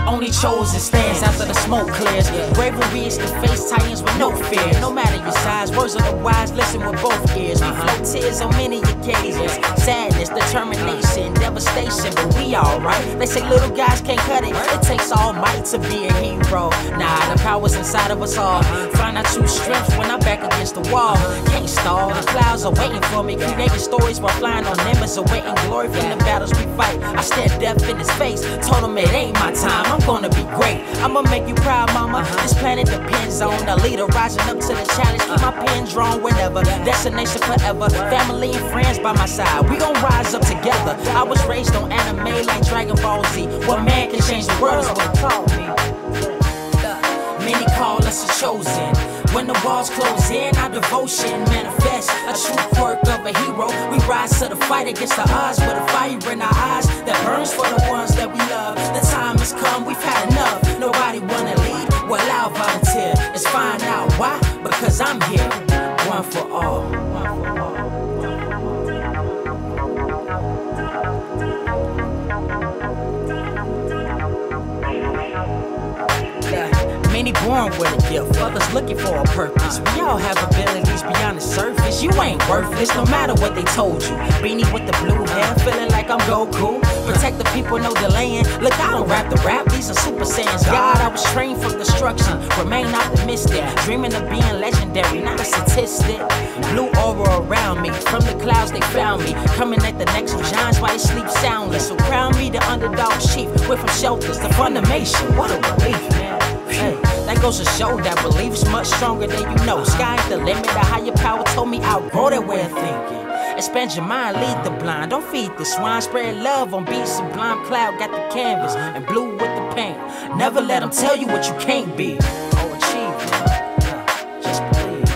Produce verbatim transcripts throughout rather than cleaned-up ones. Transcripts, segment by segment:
Only chosen stands after the smoke clears. Bravery is to face titans with no fear. No matter your size, words of the wise, listen with both ears. We flow tears on many occasions. Sadness, determination, devastation, but we alright. They say little guys can't cut it. It takes all might to be a hero. Nah, the power's inside of us all. Find our true strength when I'm back against the wall. Can't stall, the clouds are waiting for me. Creating stories while flying on nimbus, awaiting glory from the battles we fight. I stared death in his face, told him it ain't my time. I'm gonna be great, I'ma make you proud, mama. This planet depends on a leader rising up to the challenge. Keep my pen drawn whenever, destination forever. Family and friends by my side, we gon' rise up together. I was raised on anime like Dragon Ball Z. What man can change the world is what it called me. Many call us the chosen. When the walls close in, our devotion manifests a true quirk of a hero. We rise to the fight against the odds with a fire in our eyes that burns for the ones that we love. The time has come, we've had enough. Nobody wanna lead, well I'll volunteer. Let's find out why, because I'm here, one for all. Many born with a gift, others looking for a purpose. We all have abilities beyond the surface. You ain't worthless, no matter what they told you. Beanie with the blue hair, feeling like I'm Goku. Protect the people, no delaying. Look, I don't rap the rap, these are Super Saiyans. God, I was trained for destruction. Remain optimistic, dreaming of being legendary, not a statistic. Blue aura around me, from the clouds they found me. Coming at the necks of giants while they sleep soundless. So crown me the underdog chief, we're from shelters, the Funimation. What a relief, man. Hey, that goes to show that belief's much stronger than you know. Sky's the limit, a higher power told me outgrow that way of thinking. Expand your mind, lead the blind, don't feed the swine. Spread love on beats sublime. Cloud got the canvas and blue with the paint. Never let them tell you what you can't be or achieve. Just believe.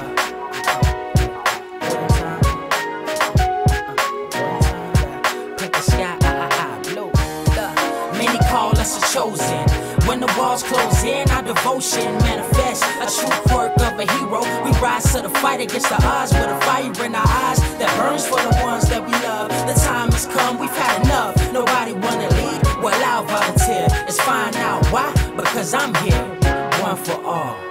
Pick the sky, ah, ah, ah, blue. Many call us the chosen. When the walls close in, our devotion manifests a true quirk of a hero. We rise to the fight against the odds with a fire in our eyes that burns for the ones that we love. The time has come, we've had enough. Nobody wanna lead, well I'll volunteer. Let's find out why, because I'm here, one for all.